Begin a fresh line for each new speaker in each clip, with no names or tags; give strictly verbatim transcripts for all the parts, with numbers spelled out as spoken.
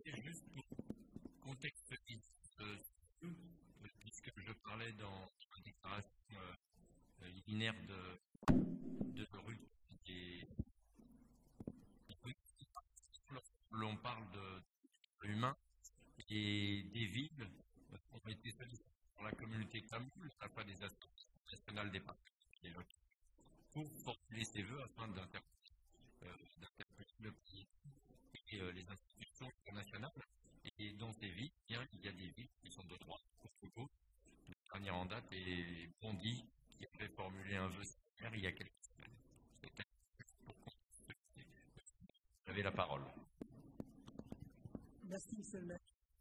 profiter juste pour contextualiser euh, puisque je parlais dans la déclaration euh, liminaire de, de rue et l'on parle de l'humain et des villes ont été sollicitées pour la communauté tamoule, à pas des associations nationales des partis et locaux, pour formuler ses vœux afin d'interpeller euh, le pays et euh, les institutions internationales. Et dans ces villes, bien, il y a des villes qui sont de droite. Au Togo, le dernier en date est Bondy, qui avait formulé un vœu similaire il y a quelques semaines. Vous avez la parole.
Merci, monsieur le maire.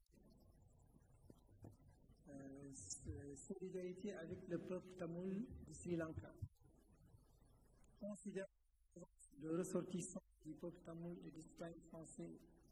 Euh, solidarité avec le peuple tamoul du Sri Lanka. Considère le ressortissant du peuple tamoul et des citoyens français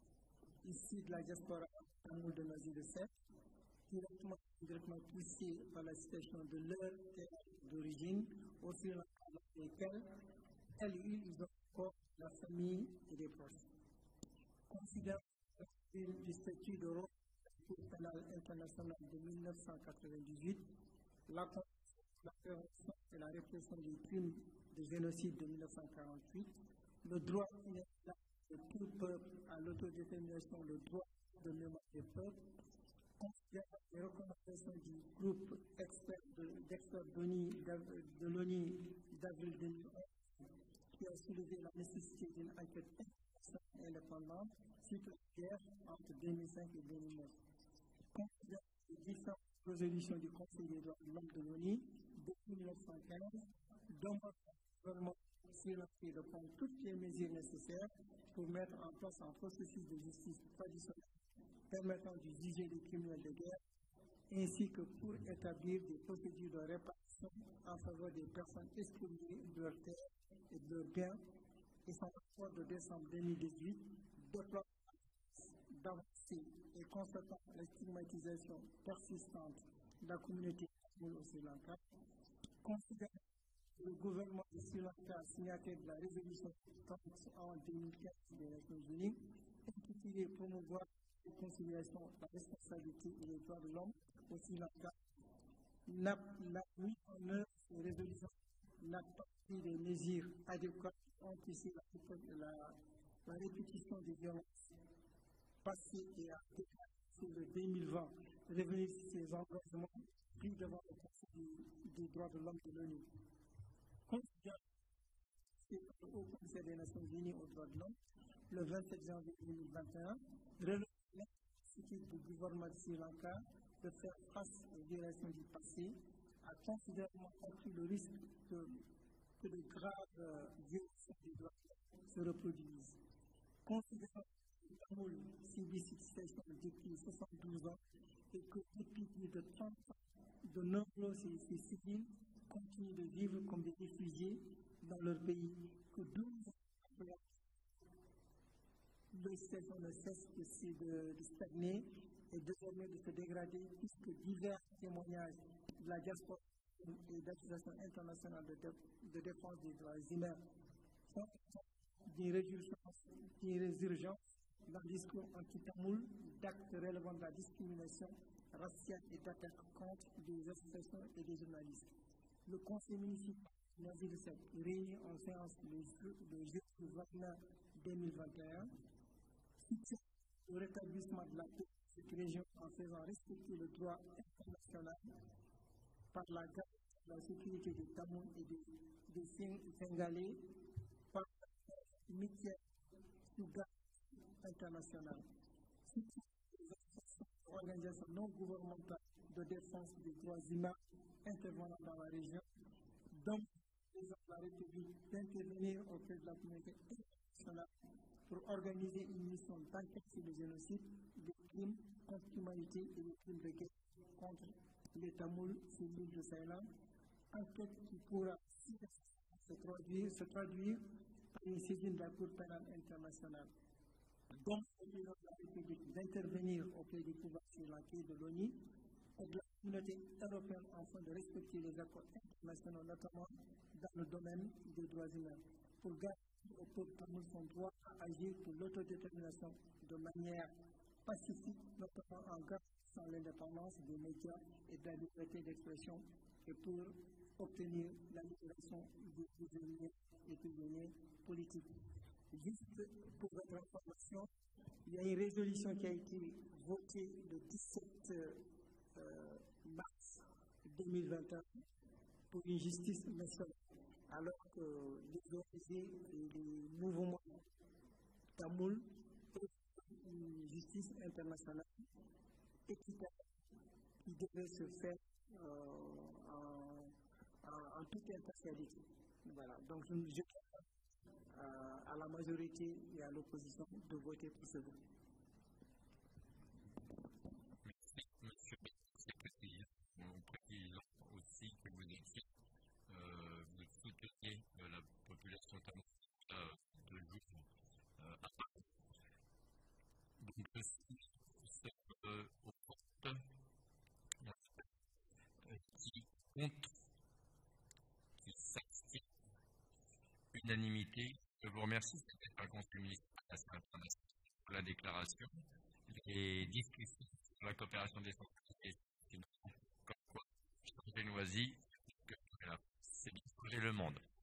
issus de la diaspora tamoul de l'Asie de Sète, directement, directement poussés par la situation de leur terre d'origine au Sri Lanka, dans lesquels elles, ils ont encore la famille et des proches. Considère du statut de Rome Cour pénale internationale de mille neuf cent quatre-vingt-dix-huit, la Convention de la prévention et la répression des crimes de génocide de mille neuf cent quarante-huit, le droit inaliénable de tout peuple à l'autodétermination, le droit de mémoire des peuples, considère les recommandations du groupe d'experts de l'ONU d'avril deux mille onze qui a soulevé la nécessité d'une enquête internationale indépendante suite à la guerre entre deux mille cinq et deux mille neuf. Considère les différentes résolutions du Conseil des droits de l'homme de l'ONU depuis mille neuf cent quinze, demande au gouvernement sri-lankais de prendre toutes les mesures nécessaires pour mettre en place un processus de justice traditionnel permettant de juger les criminels de guerre, ainsi que pour établir des procédures de réparation en faveur des personnes exclues de leur terre et de leurs biens, et son rapport de décembre deux mille dix-huit déplore d'avancées et constatant la stigmatisation persistante de la communauté tamoule au Sri Lanka, considère que le gouvernement du Sri Lanka, signataire de la résolution trente en deux mille quinze des Nations Unies, intitulée Promouvoir la réconciliation, la responsabilité et les droits de l'homme au Sri Lanka, n'a mis en œuvre ces résolutions, n'a pas pris des mesures adéquates pour empêcher la, la, la répétition des violences passées et a déclaré sur le deux mille vingt revenir sur ses engagements pris devant le Conseil des droits de l'homme de l'ONU. Considère que le Haut Commissaire des Nations Unies aux droits de l'homme, le vingt-sept janvier deux mille vingt et un, relève la nécessité du gouvernement de Sri Lanka de faire face aux violations du passé, a considérablement compris le risque que, que de graves euh, violations des droits de l'homme se reproduisent. Considérant que le Tamoul subit cette situation depuis soixante-douze ans et que depuis plus de trente ans, de nombreux civils continuent de vivre comme des réfugiés dans leur pays, que douze ans après la situation ne cesse de, de, de stagner et désormais de se dégrader, puisque divers témoignages de la diaspora et d'associations internationales de, de, de défense des droits humains sont des résurgences dans le discours anti-tamoul d'actes relevant de la discrimination raciale et d'attaques contre des associations et des journalistes. Le conseil municipal de l'Asie de Sète, réuni en séance le jeudi vingt-neuf deux mille vingt et un, soutient le rétablissement de la paix de cette région en faisant respecter le droit international par la garde de la sécurité des Tamouls et des, des Sénégalais par la mutuelle sous garde internationale. Soutient les organisations non gouvernementales de défense des droits humains intervenant dans la région, donc la République d'intervenir auprès de la communauté internationale pour organiser une mission d'enquête sur le génocide, les crimes contre l'humanité et les crimes de guerre contre les Tamouls sur l'île de Ceylan, enquête qui pourra se traduire, se traduire par une saisine de la Cour pénale internationale. Donc, le président de la République d'intervenir auprès du pouvoir sri-lankais de l'ONU et de la communauté européenne afin de respecter les accords internationaux, notamment dans le domaine des droits humains, pour garantir au peuple tamoul son droit à agir pour l'autodétermination de manière pacifique, notamment en garantissant l'indépendance des médias et de la liberté d'expression, et pour obtenir la libération des prisonniers et prisonniers politiques. Juste pour votre information, il y a une résolution qui a été votée le dix-sept euh, mars deux mille vingt et un pour une justice nationale, alors que les O N G et les mouvements tamouls pour une justice internationale équitable qui devait se faire euh, en, en, en toute impartialité. Voilà. Donc, je, je euh, à la majorité et à l'opposition de voter pour ce vote.
Merci, monsieur. C'est précisé. On précise aussi que vous étiez, euh, vous souteniez euh, la population tamoule de jour euh, à Paris. Donc, je suis euh, au vote euh, qui compte, qui s'abstient, unanimité. Je vous remercie. C'était un conseil municipal international pour la déclaration. Les discussions sur la coopération décentralisée, comme quoi, changer Noisy, c'est bien changer le monde.